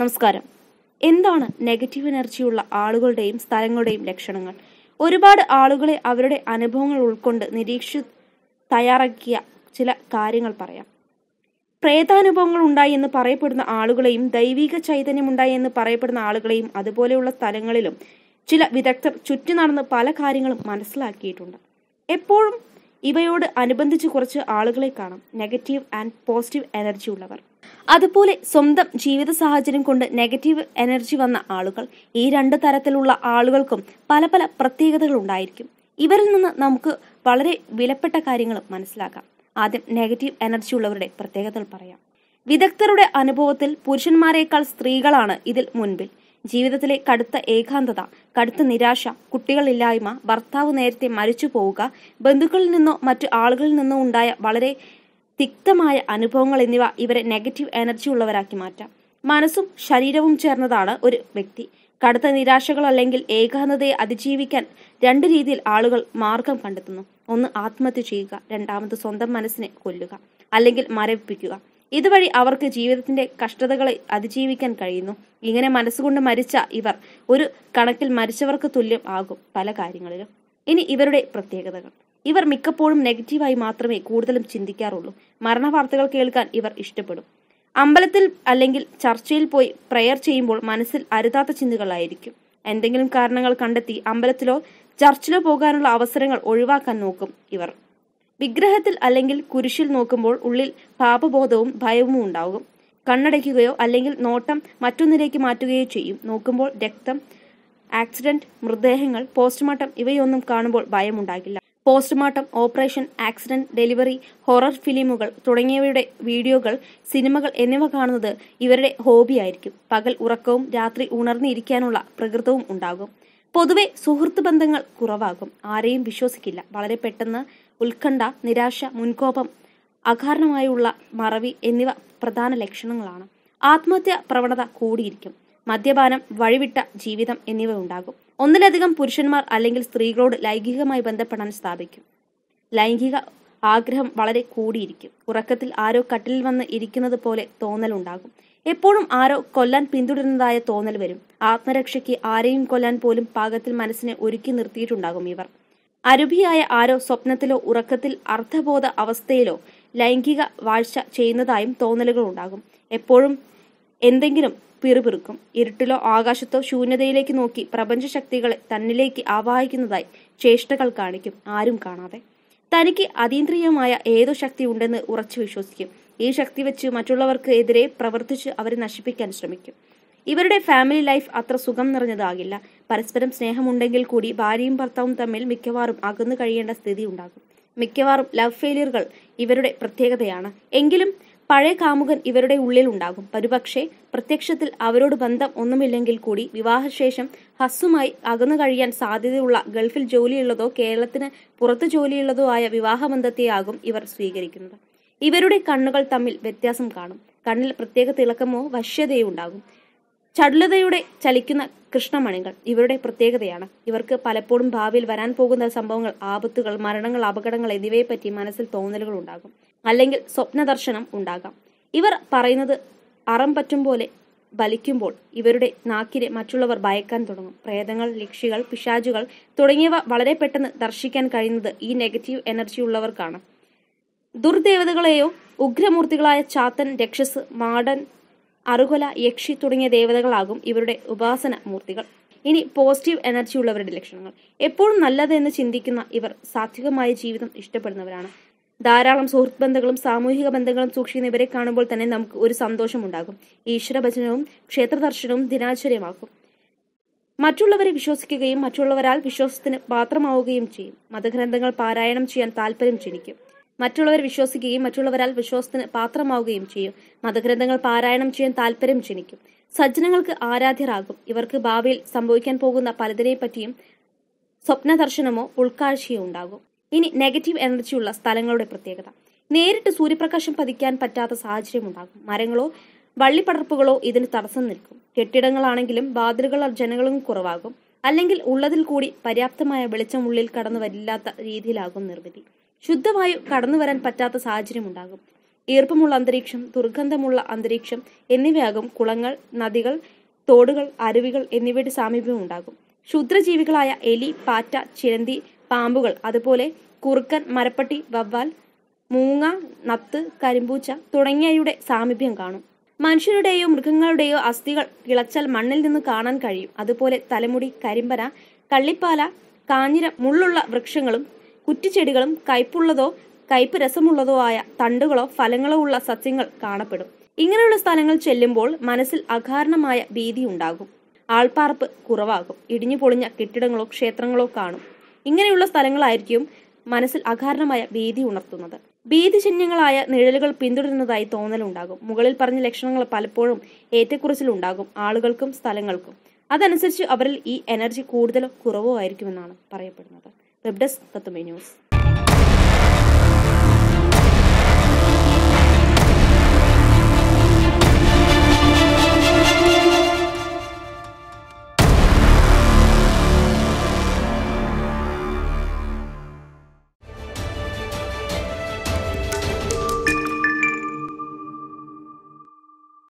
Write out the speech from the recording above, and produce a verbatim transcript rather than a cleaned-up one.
നമസ്കാരം. എന്താണ് നെഗറ്റീവ് എനർജിയുള്ള ആളുകളുടെയും സ്ഥലങ്ങളുടെയും ലക്ഷണങ്ങൾ? ഒരുപാട് ആളുകളെ അവരുടെ അനുഭവങ്ങൾ ഉൾക്കൊണ്ട് നിരീക്ഷിച്ച് തയ്യാറാക്കിയ ചില കാര്യങ്ങൾ പറയാം. പ്രേതാനുഭവങ്ങൾ ഉണ്ടായി എന്ന് പറയപ്പെടുന്ന ആളുകളെയും ദൈവിക ചൈതന്യം ഉണ്ടായി എന്ന് പറയപ്പെടുന്ന ആളുകളെയും അതുപോലെയുള്ള സ്ഥലങ്ങളിലും ചില വിദഗ്ധർ ചുറ്റി നടന്ന് പല കാര്യങ്ങളും മനസ്സിലാക്കിയിട്ടുണ്ട്. എപ്പോഴും ഇവയോട് അനുബന്ധിച്ച് കുറച്ച് ആളുകളെ കാണാം, നെഗറ്റീവ് ആൻഡ് പോസിറ്റീവ് എനർജി ഉള്ളവർ. അതുപോലെ സ്വന്തം ജീവിത സാഹചര്യം കൊണ്ട് നെഗറ്റീവ് എനർജി വന്ന ആളുകൾ. ഈ രണ്ട് തരത്തിലുള്ള ആളുകൾക്കും പല പല പ്രത്യേകതകൾ ഉണ്ടായിരിക്കും. ഇവരിൽ നിന്ന് നമുക്ക് വളരെ വിലപ്പെട്ട കാര്യങ്ങൾ മനസ്സിലാക്കാം. ആദ്യം നെഗറ്റീവ് എനർജി ഉള്ളവരുടെ പ്രത്യേകതകൾ പറയാം. വിദഗ്ധരുടെ അനുഭവത്തിൽ പുരുഷന്മാരെക്കാൾ സ്ത്രീകളാണ് ഇതിൽ മുൻപിൽ. ജീവിതത്തിലെ കടുത്ത ഏകാന്തത, കടുത്ത നിരാശ, കുട്ടികളില്ലായ്മ, ഭർത്താവ് നേരത്തെ മരിച്ചു പോവുക, ബന്ധുക്കളിൽ നിന്നോ മറ്റു ആളുകളിൽ നിന്നോ ഉണ്ടായ വളരെ തിക്തമായ അനുഭവങ്ങൾ എന്നിവ ഇവരെ നെഗറ്റീവ് എനർജി ഉള്ളവരാക്കി മാറ്റാം. മനസ്സും ശരീരവും ചേർന്നതാണ് ഒരു വ്യക്തി. കടുത്ത നിരാശകൾ അല്ലെങ്കിൽ ഏകാന്തതയെ അതിജീവിക്കാൻ രണ്ട് രീതിയിൽ ആളുകൾ മാർഗം കണ്ടെത്തുന്നു. ഒന്ന് ആത്മഹത്യ ചെയ്യുക, രണ്ടാമത് സ്വന്തം മനസ്സിനെ കൊല്ലുക അല്ലെങ്കിൽ മരവിപ്പിക്കുക. ഇതുവഴി അവർക്ക് ജീവിതത്തിന്റെ കഷ്ടതകളെ അതിജീവിക്കാൻ കഴിയുന്നു. ഇങ്ങനെ മനസ്സുകൊണ്ട് മരിച്ച ഇവർ ഒരു കണക്കിൽ മരിച്ചവർക്ക് തുല്യം ആകും പല കാര്യങ്ങളിലും. ഇനി ഇവരുടെ പ്രത്യേകതകൾ. ഇവർ മിക്കപ്പോഴും നെഗറ്റീവായി മാത്രമേ കൂടുതലും ചിന്തിക്കാറുള്ളൂ. മരണവാർത്തകൾ കേൾക്കാൻ ഇവർ ഇഷ്ടപ്പെടും. അമ്പലത്തിൽ അല്ലെങ്കിൽ ചർച്ചയിൽ പോയി പ്രയർ ചെയ്യുമ്പോൾ മനസ്സിൽ അരുതാത്ത ചിന്തകളായിരിക്കും. എന്തെങ്കിലും കാരണങ്ങൾ കണ്ടെത്തി അമ്പലത്തിലോ ചർച്ചിലോ പോകാനുള്ള അവസരങ്ങൾ ഒഴിവാക്കാൻ നോക്കും ഇവർ. വിഗ്രഹത്തിൽ അല്ലെങ്കിൽ കുരിശിൽ നോക്കുമ്പോൾ ഉള്ളിൽ പാപബോധവും ഭയവും ഉണ്ടാകും. കണ്ണടയ്ക്കുകയോ അല്ലെങ്കിൽ നോട്ടം മറ്റൊന്നിലേക്ക് മാറ്റുകയോ ചെയ്യും. നോക്കുമ്പോൾ രക്തം, ആക്സിഡന്റ്, മൃതദേഹങ്ങൾ, പോസ്റ്റ്മോർട്ടം ഇവയൊന്നും കാണുമ്പോൾ ഭയമുണ്ടാകില്ല. Postmortem, operation, accident, delivery, horror ഫിലിമുകൾ തുടങ്ങിയവയുടെ വീഡിയോകൾ, സിനിമകൾ എന്നിവ കാണുന്നത് ഇവരുടെ ഹോബിയായിരിക്കും. പകൽ ഉറക്കവും രാത്രി ഉണർന്നിരിക്കാനുള്ള പ്രകൃതവും ഉണ്ടാകും. പൊതുവെ സുഹൃത്ത് ബന്ധങ്ങൾ കുറവാകും. ആരെയും വിശ്വസിക്കില്ല. വളരെ പെട്ടെന്ന് ഉത്കണ്ഠ, നിരാശ, മുൻകോപം, അകാരണമായുള്ള മറവി എന്നിവ പ്രധാന ലക്ഷണങ്ങളാണ്. ആത്മഹത്യ പ്രവണത കൂടിയിരിക്കും. മദ്യപാനം, വഴിവിട്ട ജീവിതം എന്നിവ ഉണ്ടാകും. ഒന്നിലധികം പുരുഷന്മാർ അല്ലെങ്കിൽ സ്ത്രീകളോട് ലൈംഗികമായി ബന്ധപ്പെടാൻ സ്ഥാപിക്കും. ലൈംഗിക ആഗ്രഹം വളരെ കൂടിയിരിക്കും. ഉറക്കത്തിൽ ആരോ കട്ടിലിൽ വന്ന് ഇരിക്കുന്നത് പോലെ തോന്നലുണ്ടാകും. എപ്പോഴും ആരോ കൊല്ലാൻ പിന്തുടരുന്നതായ തോന്നൽ വരും. ആത്മരക്ഷയ്ക്ക് ആരെയും കൊല്ലാൻ പോലും പാകത്തിൽ മനസ്സിനെ ഒരുക്കി നിർത്തിയിട്ടുണ്ടാകും ഇവർ. അരുഭിയായ ആരോ സ്വപ്നത്തിലോ ഉറക്കത്തിൽ അർദ്ധബോധ അവസ്ഥയിലോ ലൈംഗിക വാഴ്ച ചെയ്യുന്നതായും തോന്നലുകൾ ഉണ്ടാകും. എപ്പോഴും എന്തെങ്കിലും പിറുപിറുക്കും. ഇരുട്ടിലോ ആകാശത്തോ ശൂന്യതയിലേക്ക് നോക്കി പ്രപഞ്ച ശക്തികളെ തന്നിലേക്ക് ആവാഹിക്കുന്നതായി ചേഷ്ടകൾ കാണിക്കും, ആരും കാണാതെ. തനിക്ക് അതീന്ദ്രിയമായ ഏതോ ശക്തി ഉണ്ടെന്ന് ഉറച്ചു വിശ്വസിക്കും. ഈ ശക്തി വെച്ച് മറ്റുള്ളവർക്ക് എതിരെ പ്രവർത്തിച്ച് അവരെ നശിപ്പിക്കാൻ ശ്രമിക്കും. ഇവരുടെ ഫാമിലി ലൈഫ് അത്ര സുഖം നിറഞ്ഞതാകില്ല. പരസ്പരം സ്നേഹമുണ്ടെങ്കിൽ കൂടി ഭാര്യയും ഭർത്താവും തമ്മിൽ മിക്കവാറും അകന്നു കഴിയേണ്ട സ്ഥിതി ഉണ്ടാകും. മിക്കവാറും ലവ് ഫെയിലിയറുകൾ ഇവരുടെ പ്രത്യേകതയാണ്. എങ്കിലും പഴയ കാമുകൻ ഇവരുടെ ഉള്ളിൽ ഉണ്ടാകും. ഒരുപക്ഷെ പ്രത്യക്ഷത്തിൽ അവരോട് ബന്ധം ഒന്നുമില്ലെങ്കിൽ കൂടി വിവാഹശേഷം ഹസ്സുമായി അകന്നു കഴിയാൻ സാധ്യതയുള്ള ഗൾഫിൽ ജോലിയുള്ളതോ കേരളത്തിന് പുറത്ത് ജോലിയുള്ളതോ ആയ വിവാഹബന്ധത്തെയാകും ഇവർ സ്വീകരിക്കുന്നത്. ഇവരുടെ കണ്ണുകൾ തമ്മിൽ വ്യത്യാസം കാണും. കണ്ണിൽ പ്രത്യേക തിളക്കമോ വശ്യതയോ ഉണ്ടാകും. ചടുലതയുടെ ചലിക്കുന്ന കൃഷ്ണമണികൾ ഇവരുടെ പ്രത്യേകതയാണ്. ഇവർക്ക് പലപ്പോഴും ഭാവിയിൽ വരാൻ പോകുന്ന സംഭവങ്ങൾ, ആപത്തുകൾ, മരണങ്ങൾ, അപകടങ്ങൾ എന്നിവയെപ്പറ്റി മനസ്സിൽ തോന്നലുകൾ ഉണ്ടാകും. അല്ലെങ്കിൽ സ്വപ്നദർശനം ഉണ്ടാകാം. ഇവർ പറയുന്നത് അറം പറ്റും പോലെ ബലിക്കുമ്പോൾ ഇവരുടെ നാക്കിനെ മറ്റുള്ളവർ ഭയക്കാൻ തുടങ്ങും. പ്രേതങ്ങൾ, യക്ഷികൾ, പിശാചുകൾ തുടങ്ങിയവ വളരെ പെട്ടെന്ന് ദർശിക്കാൻ കഴിയുന്നത് ഈ നെഗറ്റീവ് എനർജി ഉള്ളവർക്കാണ്. ദുർദേവതകളെയോ ഉഗ്രമൂർത്തികളായ ചാത്തൻ, രക്ഷസ്, മാടൻ, അറുകൊല, യക്ഷി തുടങ്ങിയ ദേവതകളാകും ഇവരുടെ ഉപാസന മൂർത്തികൾ. ഇനി പോസിറ്റീവ് എനർജി ഉള്ളവരുടെ ലക്ഷണങ്ങൾ. എപ്പോഴും നല്ലതെന്ന് ചിന്തിക്കുന്ന ഇവർ സാത്വികമായ ജീവിതം ഇഷ്ടപ്പെടുന്നവരാണ്. ധാരാളം സുഹൃത്ത് ബന്ധങ്ങളും സാമൂഹിക ബന്ധങ്ങളും സൂക്ഷിക്കുന്ന ഇവരെ കാണുമ്പോൾ തന്നെ നമുക്ക് ഒരു സന്തോഷം ഉണ്ടാകും. ഈശ്വരഭജനവും ക്ഷേത്രദർശനവും ദിനാചര്യമാക്കും. മറ്റുള്ളവരെ വിശ്വസിക്കുകയും മറ്റുള്ളവരാൽ വിശ്വാസത്തിന് പാത്രമാവുകയും ചെയ്യും. മതഗ്രന്ഥങ്ങൾ പാരായണം ചെയ്യാൻ താല്പര്യം ക്ഷണിക്കും. മറ്റുള്ളവർ വിശ്വസിക്കുകയും മറ്റുള്ളവരാൽ വിശ്വാസത്തിന് പാത്രമാവുകയും ചെയ്യും. മതഗ്രന്ഥങ്ങൾ പാരായണം ചെയ്യാൻ താല്പര്യം ക്ഷണിക്കും. സജ്ജനങ്ങൾക്ക് ആരാധ്യരാകും. ഇവർക്ക് ഭാവിയിൽ സംഭവിക്കാൻ പോകുന്ന പലതിനെ പറ്റിയും സ്വപ്നദർശനമോ ഉൾക്കാഴ്ചയോ ഉണ്ടാകും. ഇനി നെഗറ്റീവ് എനർജിയുള്ള സ്ഥലങ്ങളുടെ പ്രത്യേകത. നേരിട്ട് സൂര്യപ്രകാശം പതിക്കാൻ പറ്റാത്ത സാഹചര്യം ഉണ്ടാകും. മരങ്ങളോ വള്ളിപ്പടർപ്പുകളോ ഇതിന് തടസ്സം നിൽക്കും. കെട്ടിടങ്ങളാണെങ്കിലും വാതിലുകളോ ജനങ്ങളും കുറവാകും. അല്ലെങ്കിൽ ഉള്ളതിൽ കൂടി പര്യാപ്തമായ വെളിച്ചം ഉള്ളിൽ കടന്നു വരില്ലാത്ത രീതിയിലാകും നിർമ്മിതി. ശുദ്ധവായു കടന്നു വരാൻ പറ്റാത്ത സാഹചര്യം ഉണ്ടാകും. ഈർപ്പമുള്ള അന്തരീക്ഷം, ദുർഗന്ധമുള്ള അന്തരീക്ഷം എന്നിവയാകും കുളങ്ങൾ, നദികൾ, തോടുകൾ, അരുവികൾ എന്നിവയുടെ സാമീപ്യം ഉണ്ടാകും. ക്ഷുദ്രജീവികളായ എലി, പാറ്റ, ചിലന്തി, പാമ്പുകൾ, അതുപോലെ കുറുക്കൻ, മരപ്പട്ടി, വവ്വാൽ, മൂങ്ങ, നത്ത്, കരിമ്പൂച്ച തുടങ്ങിയവയുടെ സാമീപ്യം കാണും. മനുഷ്യരുടെയോ മൃഗങ്ങളുടെയോ അസ്ഥികൾ കിളച്ചാൽ മണ്ണിൽ നിന്ന് കാണാൻ കഴിയും. അതുപോലെ തലമുടി, കരിമ്പന, കള്ളിപ്പാല, കാഞ്ഞിരം, മുള്ളുള്ള വൃക്ഷങ്ങളും കുറ്റിച്ചെടികളും കയ്പുള്ളതോ കയ്പ് രസമുള്ളതോ ആയ തണ്ടുകളോ ഫലങ്ങളോ ഉള്ള സസ്യങ്ങൾ കാണപ്പെടും. ഇങ്ങനെയുള്ള സ്ഥലങ്ങൾ ചെല്ലുമ്പോൾ മനസ്സിൽ അകാരണമായ ഭീതി ഉണ്ടാകും. ആൾപ്പാർപ്പ് കുറവാകും. ഇടിഞ്ഞു പൊളിഞ്ഞ കെട്ടിടങ്ങളോ ക്ഷേത്രങ്ങളോ കാണും. ഇങ്ങനെയുള്ള സ്ഥലങ്ങളായിരിക്കും മനസ്സിൽ അകാരണമായ ഭീതി ഉണർത്തുന്നത്. ഭീതിജന്യങ്ങളായ നിഴലുകൾ പിന്തുടരുന്നതായി തോന്നലുണ്ടാകും. മുകളിൽ പറഞ്ഞ ലക്ഷണങ്ങൾ പലപ്പോഴും ഏറ്റക്കുറച്ചിലുണ്ടാകും ആളുകൾക്കും സ്ഥലങ്ങൾക്കും. അതനുസരിച്ച് അവരിൽ ഈ എനർജി കൂടുതലോ കുറവോ ആയിരിക്കുമെന്നാണ് പറയപ്പെടുന്നത്. Web desk Tatvamayi news.